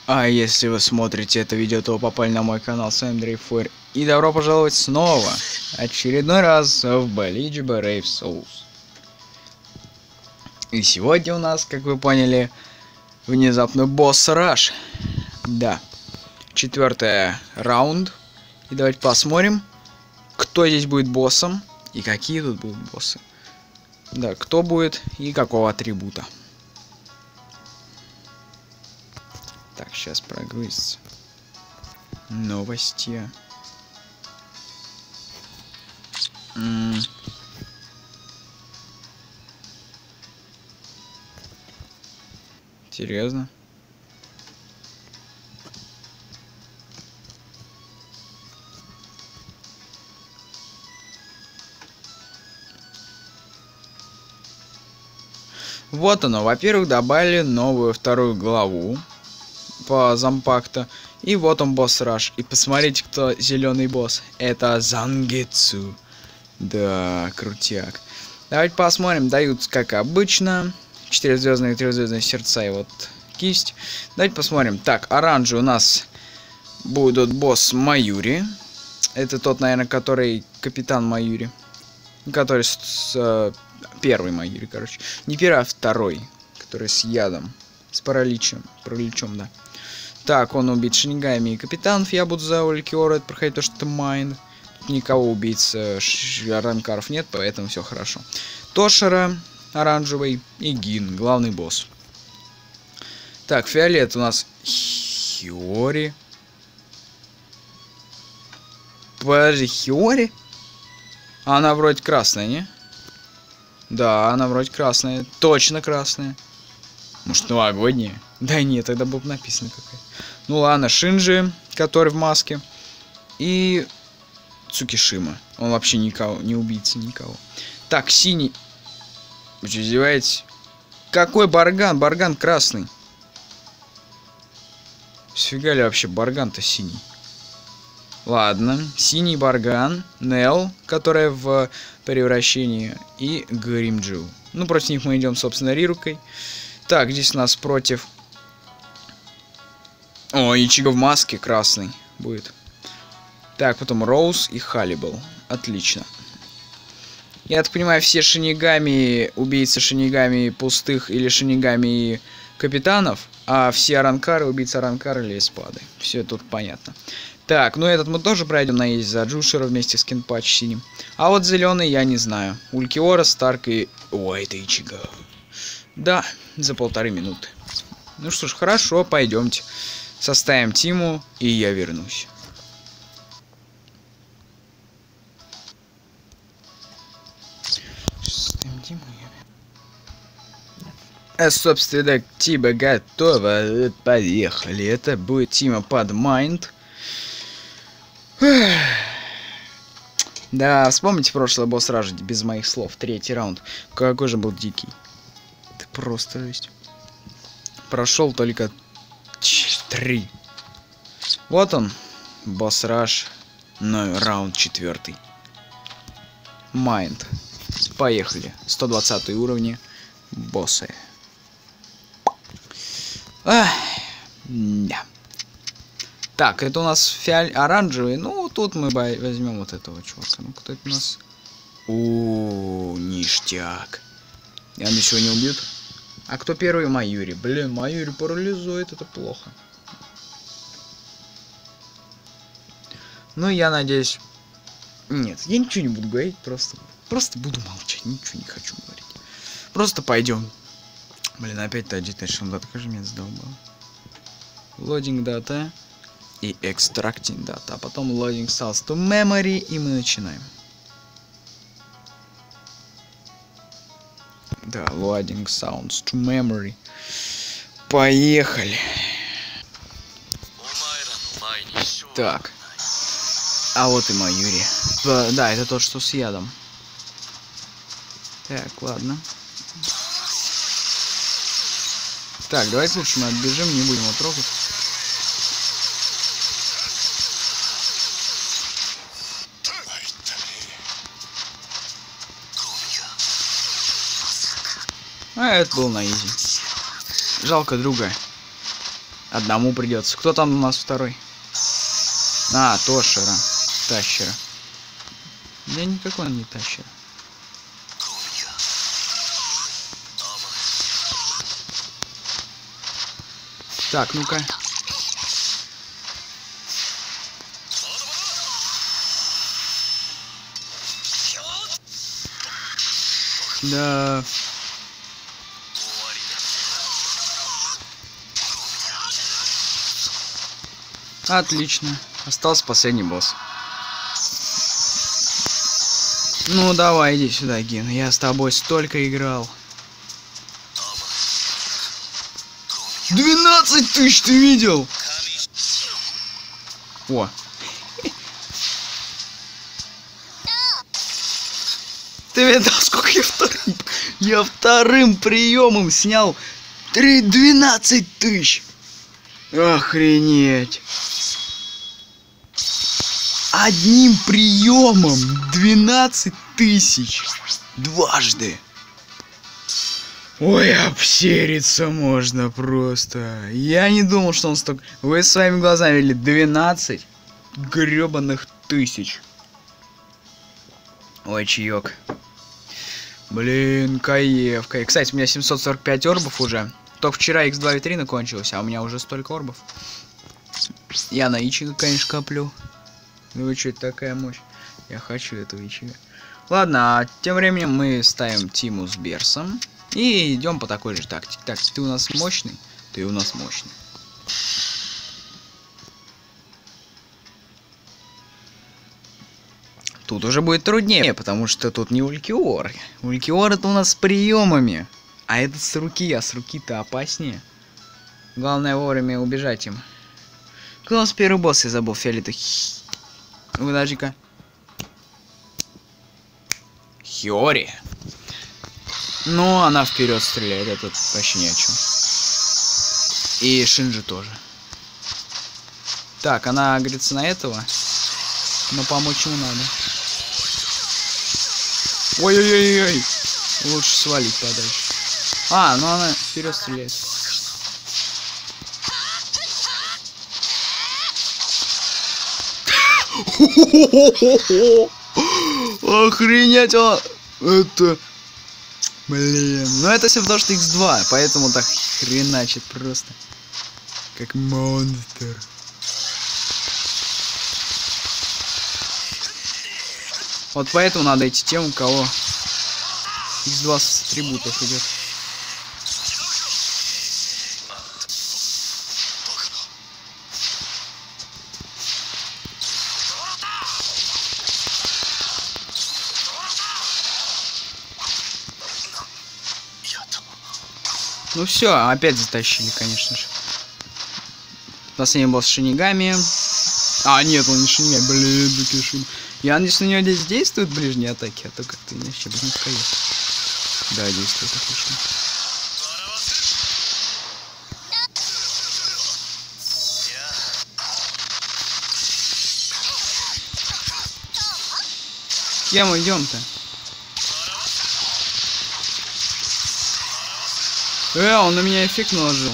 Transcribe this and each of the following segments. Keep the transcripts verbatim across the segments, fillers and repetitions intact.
А если вы смотрите это видео, то попали на мой канал, с вами Дрейфуэр. И добро пожаловать снова, очередной раз в Bleach Brave Souls. И сегодня у нас, как вы поняли, внезапно босс Раш. Да, четвертый раунд. И давайте посмотрим, кто здесь будет боссом и какие тут будут боссы. Да, кто будет и какого атрибута. Так, сейчас прогрузится. Новости. М -м. Серьезно? Вот оно. Во-первых, добавили новую вторую главу по Зампакта. И вот он, босс Раш. И посмотрите, кто зеленый босс. Это Зангетсу. Да, крутяк. Давайте посмотрим. Дают, как обычно, четырехзвездные и трехзвездные сердца и вот кисть. Давайте посмотрим. Так, оранжевый у нас будет босс Маюри. Это тот, наверное, который капитан Маюри. Который с, с первый Маюри, короче. Не первый, а второй. Который с ядом. С параличем. Параличом, да. Так, он убит шинигами и капитанов. Я буду за Улькиора проходить, то что это Майнд. Никого убийц ранкаров нет, поэтому все хорошо. Тошера, оранжевый и Гин, главный босс. Так, фиолет у нас Хиори. Подожди, Хиори? Она вроде красная, не? Да, она вроде красная. Точно красная. Может, новогодняя? Да нет, тогда было бы написано какая. Ну ладно, Шинджи, который в маске. И Цукишима. Он вообще никого, не убийца никого. Так, синий. Вы что, издеваетесь? Какой Барган? Барган красный. Сфига ли вообще Барган-то синий? Ладно, синий Барган, Нел, которая в превращении, и Гримджу. Ну, против них мы идем, собственно, Рирукой. Так, здесь у нас против... О, Ичиго в маске красный будет. Так, потом Роуз и Халибал. Отлично. Я так понимаю, все шинигами, убийцы шинигами пустых или шинигами капитанов, а все аранкары, убийцы аранкары или эспады. Все тут понятно. Так, ну этот мы тоже пройдем наесть за Джушера вместе с Кинпач синим. А вот зеленый я не знаю. Улькиора, Старк и... О, это Ичиго. Да, за полторы минуты. Ну что ж, хорошо, пойдемте. Составим тиму, и я вернусь. Составим тиму, я... А, собственно, тима готова. Поехали. Это будет тима под Майнд. Да, вспомните прошлый босс Ражи без моих слов. Третий раунд. Какой же был дикий. Это просто жесть. Прошел только три. Вот он. Босс Раш. Ну, раунд четвертый. Майнд. Поехали. сто двадцатый уровни. Боссы. Ах, да. Так, это у нас фиоль оранжевый. Ну, тут мы возьмем вот этого чувака. Ну, кто это у нас? О, ништяк. Я ничего не убьют. А кто первый? Маюри. Блин, Маюри парализует, это плохо. Ну, я надеюсь... Нет, я ничего не буду говорить, просто... Просто буду молчать, ничего не хочу говорить. Просто пойдем. Блин, опять та Agitation Data, как же меня задолбал. Loading Data и Extracting Data. А потом Loading Source to Memory, и мы начинаем. Да, Loading Sounds to Memory. Поехали. Так. А вот и Маюри. Да, это тот, что с ядом. Так, ладно. Так, давайте лучше мы отбежим, не будем его трогать. А это был на изи. Жалко друга. Одному придется. Кто там у нас второй? А, Тошера. Тащера. Да никакой он не Тащер. Так, ну-ка. Да. Отлично. Остался последний босс. Ну давай, иди сюда, Гин. Я с тобой столько играл. двенадцать тысяч, ты видел? О. Ты видел, сколько я вторым... Я вторым приемом снял двенадцать тысяч. Охренеть. Одним приемом двенадцать тысяч. Дважды. Ой, обсериться можно просто. Я не думал, что он столько... Вы своими глазами видели двенадцать гребаных тысяч. Ой, чаек. Блин, каевка. И, кстати, у меня семьсот сорок пять орбов уже. Только вчера икс два витрина кончилась, а у меня уже столько орбов. Я на Ичига, конечно, коплю. Ну вы что, такая мощь? Я хочу этого Ичига. Ладно, а тем временем мы ставим Тиму с Берсом. И идем по такой же тактике. Так, ты у нас мощный, ты у нас мощный. Тут уже будет труднее, потому что тут не Улькиор. Улькиор это у нас с приемами. А это с руки, а с руки-то опаснее. Главное вовремя убежать им. Кто у нас первый босс, я забыл, фиолетовый. Подожди-ка. Хиори. Ну, она вперед стреляет, это вообще ни о чем. И Шинджи тоже. Так, она агрится на этого. Но помочь ему надо. Ой-ой-ой-ой. Лучше свалить подальше. А, ну она вперед стреляет. Охренеть, он... Это... Блин, ну это все потому что икс два, поэтому так хреначит просто. Как монстр. Вот поэтому надо идти тем, у кого икс два с атрибутов идет. Ну все, опять затащили, конечно же. Последний босс Шинигами. А, нет, он не Шинигами. Блин, такие Шин. Я надеюсь, на него здесь действуют ближние атаки, а то как-то иначе без них сказать. Да, действует, отлично. Кем мы идем-то? Э, он на меня эффект наложил.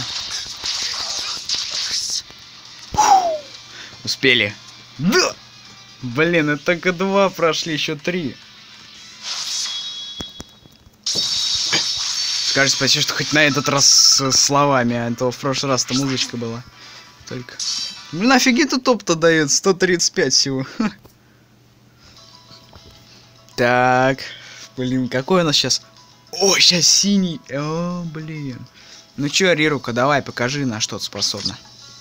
Успели. Да! Блин, это только два прошли, еще три. Скажи спасибо, что хоть на этот раз с словами, а то в прошлый раз-то музычка была. Только. Блин, офигеть, топ-то дает сто тридцать пять всего. Так. Блин, какой у нас сейчас? О, сейчас синий. О, блин. Ну чё, Рирука, давай, покажи, на что ты способна.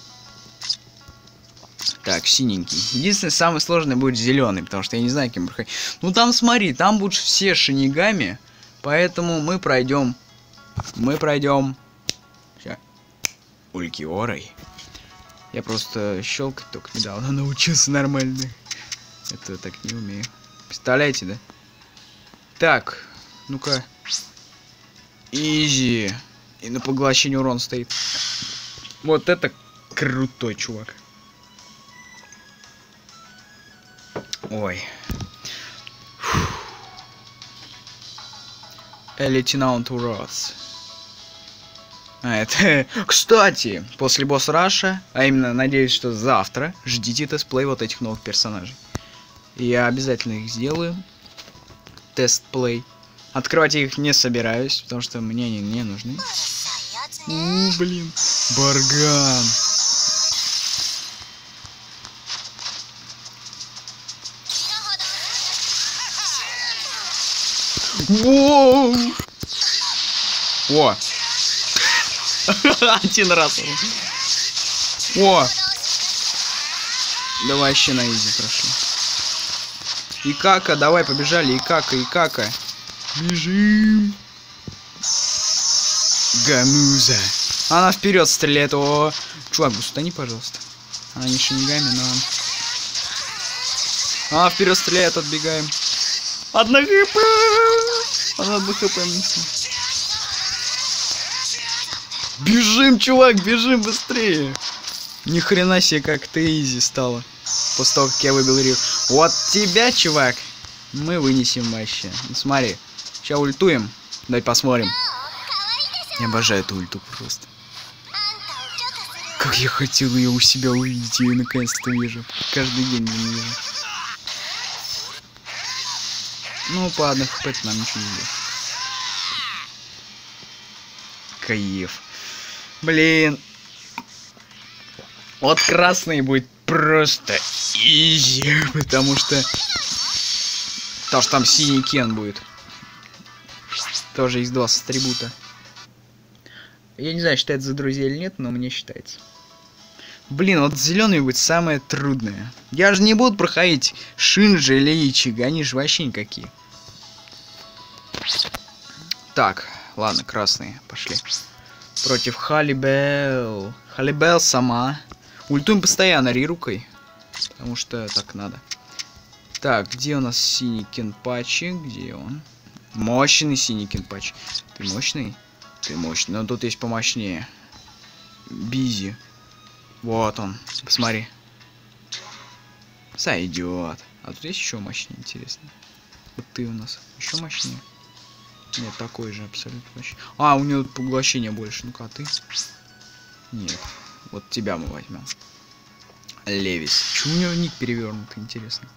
Так, синенький. Единственное, самый сложный будет зеленый, потому что я не знаю, кем проходить. Ну там смотри, там будут все шинигами, поэтому мы пройдем. Мы пройдем. Сейчас. Улькиорой. Я просто щелкать только недавно научился нормально. Это так не умею. Представляете, да? Так, ну-ка. Изи. И на поглощение урон стоит. Вот это крутой чувак. Ой. Лейтенант Урос. А, это... Кстати, после босс-раша, а именно, надеюсь, что завтра, ждите тестплей вот этих новых персонажей. Я обязательно их сделаю. Тест-плей. Открывать я их не собираюсь, потому что мне они не нужны. У, блин. Барган. Воу! О! Один раз. О! Да вообще на изи прошли. И кака, давай, побежали. И кака, и кака. Бежим. Гамуза. Она вперед стреляет. О, чувак, устани, пожалуйста. Она не шинигами, но... Она вперед стреляет, отбегаем. Одна хп. Она одна хп несла. Бежим, чувак, бежим быстрее. Ни хрена себе, как ты изи стало. После того, как я выбил риф. Вот тебя, чувак, мы вынесем вообще. Ну, смотри, сейчас ультуем. Давай посмотрим. Я обожаю эту ульту просто. Как я хотел ее у себя увидеть, я ее наконец-то вижу. Каждый день не вижу. Ну, по одной хп нам ничего не делает. Кайф. Блин. Вот красный будет просто изи, потому что... Потому что там синий Кен будет. Тоже из два атрибута. Я не знаю, считается за друзей или нет, но мне считается. Блин, вот зеленый будет самое трудное. Я же не буду проходить Шинджи или Ичига, они же вообще никакие. Так, ладно, красные, пошли. Против Халибел. Халибел сама. Ультуем постоянно Рирукой. Потому что так надо. Так, где у нас синий Кенпачи? Где он? Мощный синий Кенпачи. Ты мощный? Ты мощный. Но тут есть помощнее. Бизи. Вот он. Посмотри. Сойдет. А тут есть еще мощнее, интересно. Вот ты у нас еще мощнее. Нет, такой же абсолютно мощнее. А, у него поглощение больше. Ну-ка, а ты? Нет. Вот тебя мы возьмем. Левис. Чего у него ник перевернутый, интересно?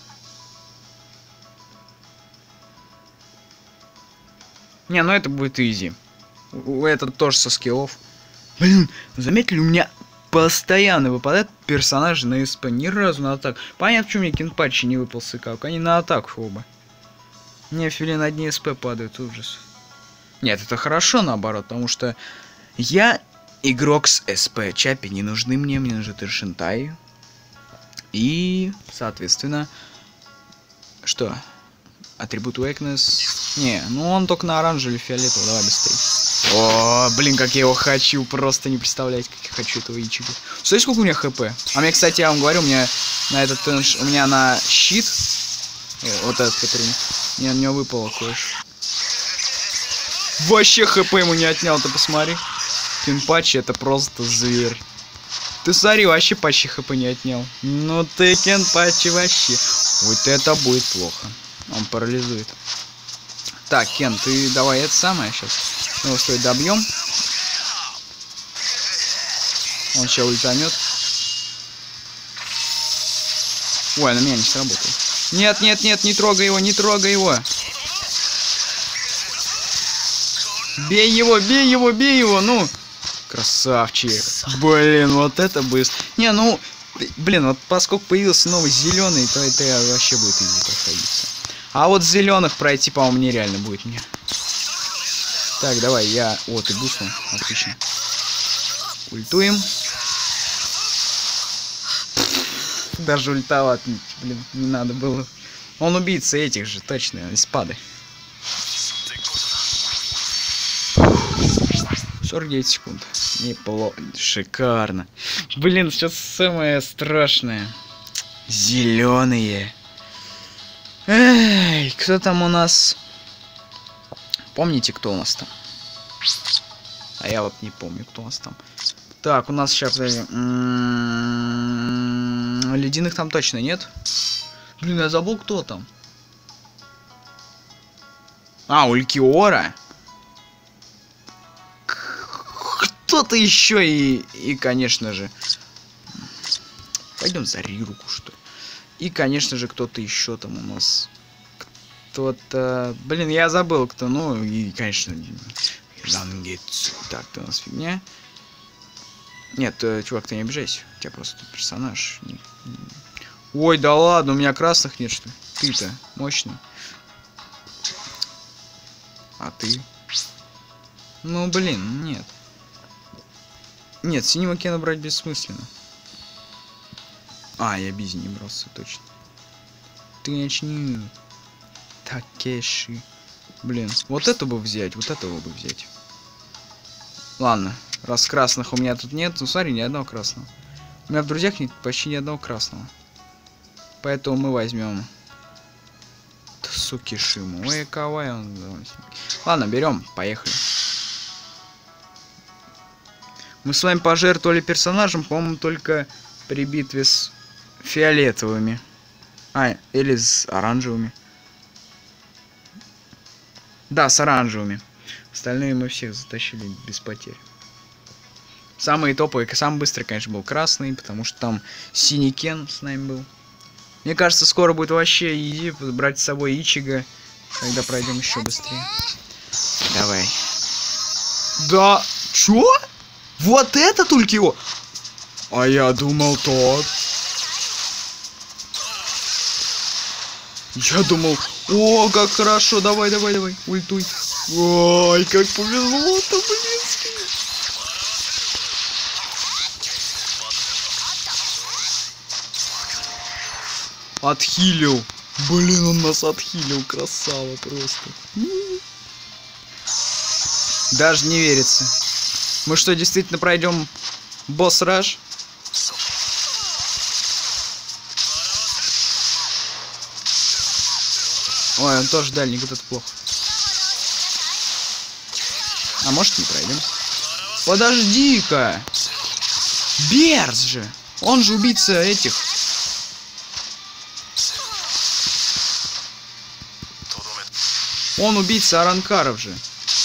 Не, ну это будет изи. У этого тоже со скиллов. Блин, заметили, у меня постоянно выпадают персонажи на СП. Ни разу на атаку. Понятно, почему мне Кенпачи не выпал с как. Они на атаку оба. Мне филин одни СП падают, ужас. Нет, это хорошо наоборот, потому что я игрок с СП. Чапи не нужны мне, мне нужны Тершинтай. И, соответственно, что? Атрибут Wakeness. Не, ну он только на оранжевый или фиолетовый. Давай быстрее. О, блин, как я его хочу. Просто не представляете, как я хочу этого Ичига. Смотрите, сколько у меня хп. А мне, кстати, я вам говорю, у меня на этот у меня на щит. Вот этот, который... Не, на него выпало кое-что. Вообще хп ему не отнял, ты посмотри. Кенпачи это просто зверь. Ты смотри, вообще почти хп не отнял. Ну ты, Кенпачи, вообще. Вот это будет плохо. Он парализует. Так, Кен, ты давай это самое сейчас. Мы его стоит добьем. Он сейчас ультанет. Ой, на меня не сработал. Нет, нет, нет, не трогай его, не трогай его. Бей его, бей его, бей его, ну. Красавчик. Блин, вот это быстро. Не, ну, блин, вот поскольку появился новый зеленый, то это вообще будет изи проходиться. А вот зеленых пройти, по-моему, нереально будет мне. Так, давай, я... О, ты буснул. Отлично. Ультуем. Даже ультовать, блин, не надо было. Он убийца этих же, точно, из пады. сорок девять секунд. Неплохо. Шикарно. Блин, сейчас самое страшное. Зеленые. Эй, кто там у нас? Помните, кто у нас там? А я вот не помню, кто у нас там. Так, у нас сейчас... М-м-м, ледяных там точно нет. Блин, я забыл, кто там. А, Улькиора. кто-то еще и, и, конечно же... Пойдем за Рируку, что ли. И, конечно же, кто-то еще там у нас... Кто-то... Блин, я забыл, кто. Ну, и, конечно... Зангетсу. Так, ты у нас фигня. Нет, чувак, ты не обижайся. У тебя просто тут персонаж. Ой, да ладно, у меня красных нет, что ли? Ты-то мощный. А ты? Ну, блин, нет. Нет, синего Кена брать бессмысленно. А, я без не брался, точно. Ты начни. Такеши. Блин, вот это бы взять, вот этого бы взять. Ладно, раз красных у меня тут нет, ну смотри, ни одного красного. У меня в друзьях нет почти ни одного красного. Поэтому мы возьмем Цукишиму. Ой, кавай он. Ладно, берем, поехали. Мы с вами пожертвовали персонажем, по-моему, только при битве с фиолетовыми. А, или с оранжевыми. Да, с оранжевыми. Остальные мы всех затащили без потерь. Самый топовый, самый быстрый, конечно, был красный, потому что там синий Кен с нами был. Мне кажется, скоро будет вообще изи брать с собой Ичиго, когда пройдем еще быстрее. Давай. Да, чё? Вот это только его? А я думал тот. Я думал, о, как хорошо, давай, давай, давай, ультуй. Ой, как повезло-то, блин. Отхилил. Блин, он нас отхилил, красава просто. Даже не верится. Мы что, действительно пройдем босс-раш? Ой, он тоже дальний, вот это плохо. А может, не пройдем? Подожди-ка! Берз же! Он же убийца этих. Он убийца Аранкаров же.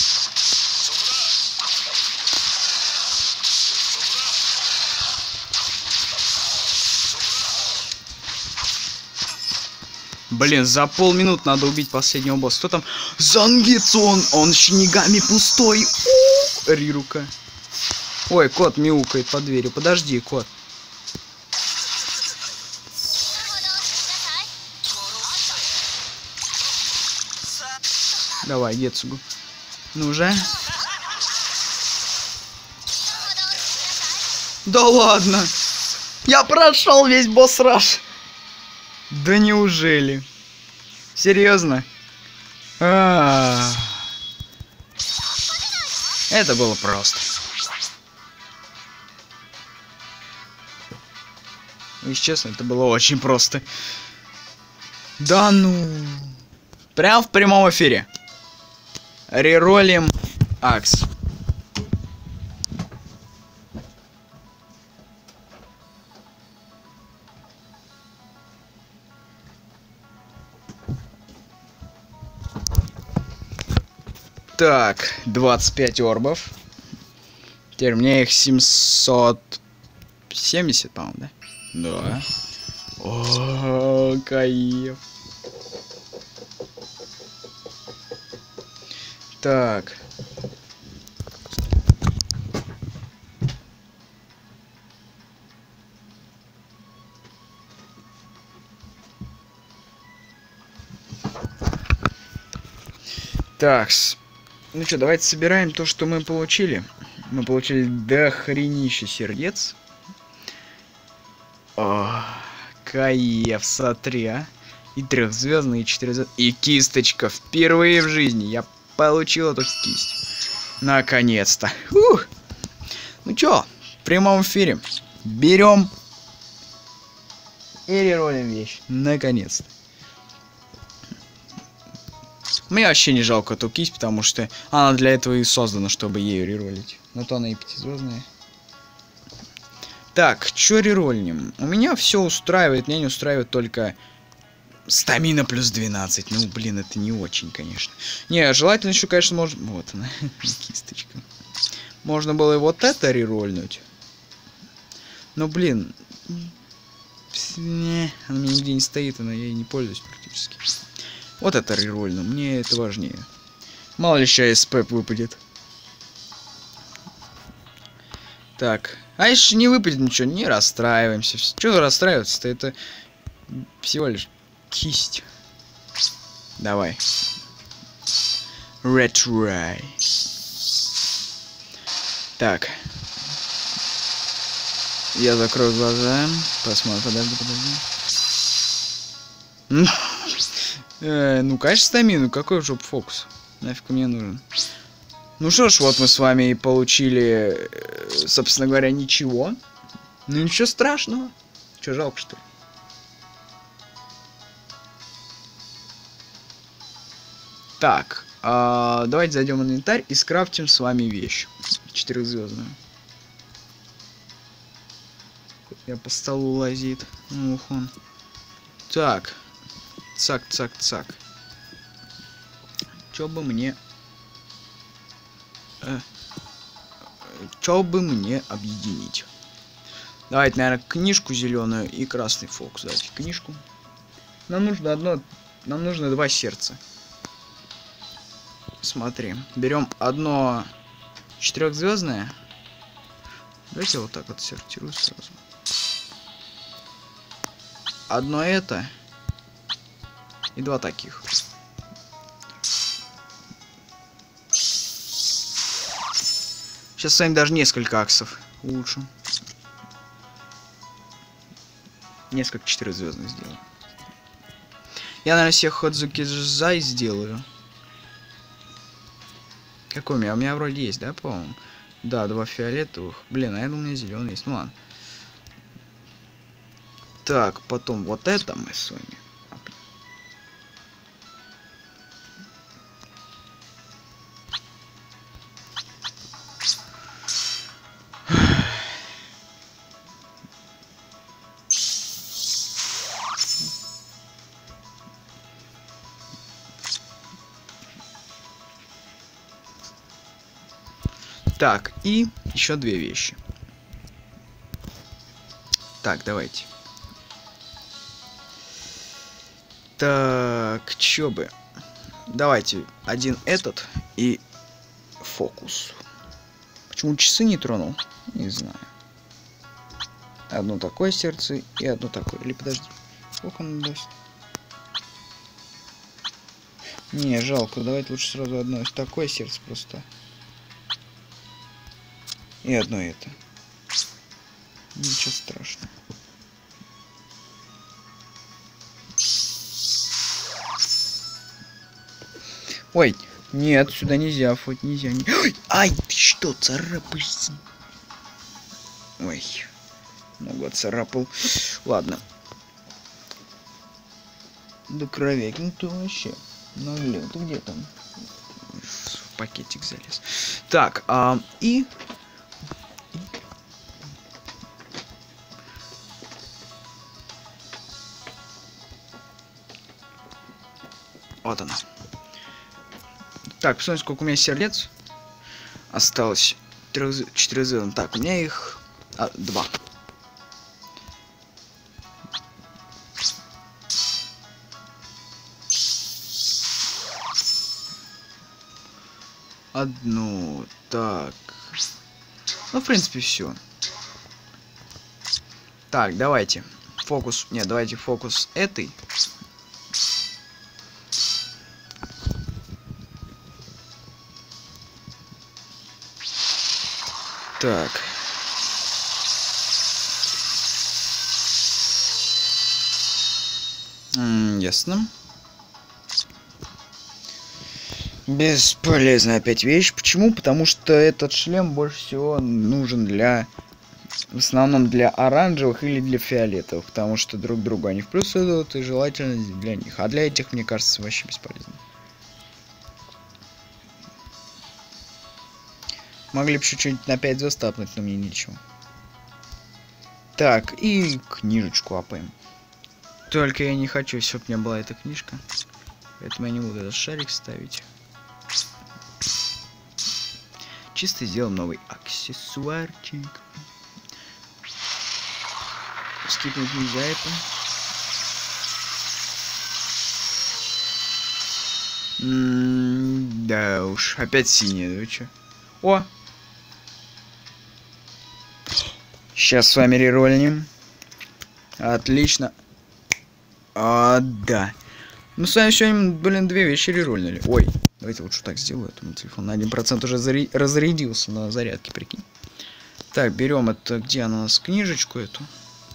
Блин, за полминут надо убить последнего босса. Кто там? Зангетсу, он, он шинигами пустой. У-у-у. Рирука. Ой, кот мяукает под дверью. Подожди, кот. Давай, Гетсугу. Ну же. Да ладно. Я прошел весь босс-раш. Да неужели? Серьезно? А-а-а. Это было просто. Если честно, это было очень просто. Да ну. Прям в прямом эфире. Реролим Акс. Так, двадцать пять орбов. Теперь мне их семьсот семьдесят, по-моему, да? Да. О, кайф. Так. Такс. Ну что, давайте собираем то, что мы получили. Мы получили дохренище сердец. О, кайф, смотри, а. И трехзвездный, и четырехзвездный. И кисточка. Впервые в жизни я получил эту кисть. Наконец-то. Ух. Ну чё, в прямом эфире. Берем и реролим вещь. Наконец-то. Мне вообще не жалко эту кисть, потому что она для этого и создана, чтобы ею реролить. Но то она и пятизвездная. Так, чё рерольнем? У меня все устраивает, меня не устраивает только стамина плюс двенадцать. Ну, блин, это не очень, конечно. Не, желательно еще, конечно, может... Вот она, кисточка. Можно было и вот это рерольнуть. Но, блин... Не, она у меня нигде не стоит, она я ей не пользуюсь практически. Вот это рерольну, мне это важнее. Мало ли сейчас СП выпадет. Так, а если не выпадет ничего, не расстраиваемся. Чего расстраиваться-то? Это всего лишь кисть. Давай. Retry. Так. Я закрою глаза. Посмотрим. Подожди, подожди. э, ну, конечно, стамину. Какой же фокус? Нафиг мне нужен. Ну что ж, вот мы с вами и получили, собственно говоря, ничего. Ну ничего страшного. Че, жалко, что ли? Так, а, давайте зайдем в инвентарь и скрафтим с вами вещь. Четырехзвездную. Я по столу лазит. Ух он. Так. Цак, цак, цак. Чё бы мне... Э, чё бы мне объединить? Давайте, наверное, книжку зеленую и красный фокус. Давайте книжку. Нам нужно одно... Нам нужно два сердца. Смотри. Берем одно четырехзвездное. Давайте вот так вот сортирую сразу. Одно это. И два таких. Сейчас с вами даже несколько аксов улучшим. Несколько четырехзвездных сделаю. Я, наверное, всех Ходзуки-зай сделаю. Какой у меня? У меня вроде есть, да, по-моему? Да, два фиолетовых. Блин, а я думаю, у меня зеленый есть. Ну ладно. Так, потом вот это мы с вами. Так, и еще две вещи. Так, давайте. Так, чё бы. Давайте один этот и фокус. Почему часы не тронул? Не знаю. Одно такое сердце и одно такое. Или подожди. Сколько он даст? Не, жалко. Давайте лучше сразу одно такое сердце просто. И одно это. Ничего страшного. Ой, нет, сюда нельзя, хоть нельзя. Не... Ой, ай, ты что, царапаешься? Ой, много царапал. Ладно. Да кровяк, ну ты вообще наглел. Ты где там? В пакетик залез. Так, а, и... Вот она. Так, посмотрим, сколько у меня сердец. Осталось четыре звезды. Так, у меня их а, два. Одну. Так. Ну, в принципе, все. Так, давайте. Фокус. Нет, давайте фокус этой. Так. М-м, ясно. Бесполезная опять вещь. Почему? Потому что этот шлем больше всего нужен для... В основном для оранжевых или для фиолетовых. Потому что друг другу они в плюс идут, и желательно для них. А для этих, мне кажется, вообще бесполезно. Могли бы чуть-чуть на пять звезд тапнуть, но мне ничего. Так, и книжечку апаем. Только я не хочу, чтобы у меня была эта книжка. Поэтому я не буду этот шарик ставить. чисто сделаем новый аксессуарчик. Скипнуть нельзя это. М-м, да уж, опять синяя, да чё? О! Сейчас с вами рерольнем. Отлично. А, да. Мы с вами сегодня, блин, две вещи рерольнули. Ой, давайте лучше так сделаю. Это мой телефон на один процент уже зари... разрядился на зарядке, прикинь. Так, берем это, где она у нас, книжечку эту.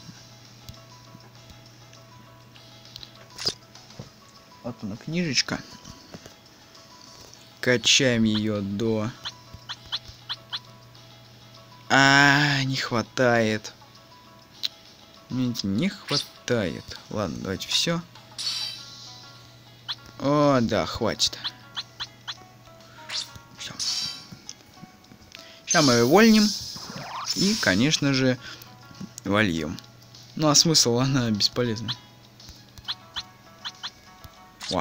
Вот она, книжечка. Качаем ее до... А, не хватает. Не хватает. Ладно, давайте все. О, да, хватит. Все. Сейчас мы ее вольнем. И, конечно же, вольем. Ну, а смысл, она бесполезна. О.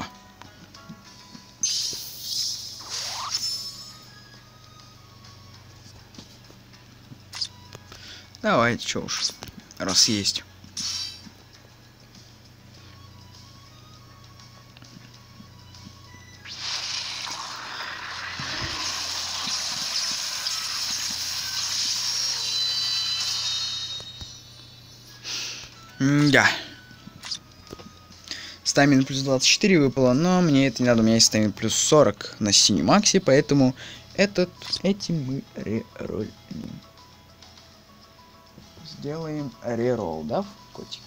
Давайте, что уж, раз есть. Да. Стамина плюс двадцать четыре выпало, но мне это не надо. У меня есть стамина плюс сорок на Синемаксе, поэтому этот, этим мы рероллим. Сделаем реролл, да, котик?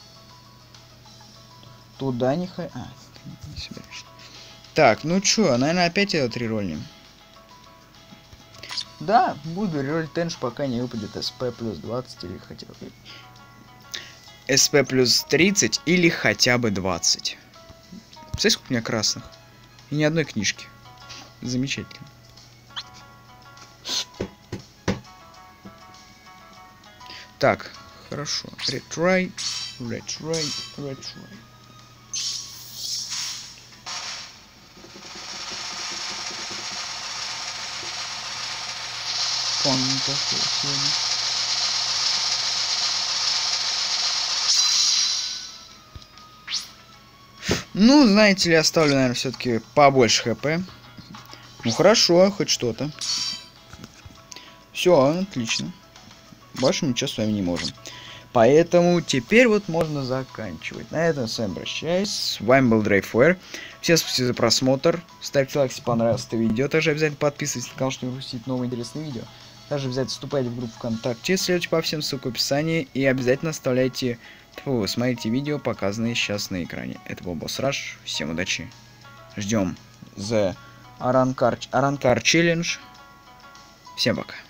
Туда не ходить. А, не собираешься. Так, ну чё, наверное, опять этот рероллим. Да, буду рероллить тенш, пока не выпадет СП плюс двадцать или хотя бы... СП плюс тридцать или хотя бы двадцать. Представляете, сколько у меня красных? И ни одной книжки. Замечательно. Так, хорошо. Retry, retry, retry. Фон такой сегодня. Ну, знаете ли, оставлю, наверное, все-таки побольше хп. Ну хорошо, хоть что-то. Все, отлично. Больше ничего с вами не можем. Поэтому теперь вот можно заканчивать. На этом с вами прощаюсь. С вами был Дрейфуэр. Всем спасибо за просмотр. Ставьте лайк, если понравилось это видео. Также обязательно подписывайтесь на канал, чтобы не пропустить новые интересные видео. Также обязательно вступайте в группу ВКонтакте. Следуйте по всем ссылкам в описании. И обязательно оставляйте... Фу, смотрите видео, показанные сейчас на экране. Это был Boss Rush. Всем удачи. Ждем The Arankar Challenge. Всем пока.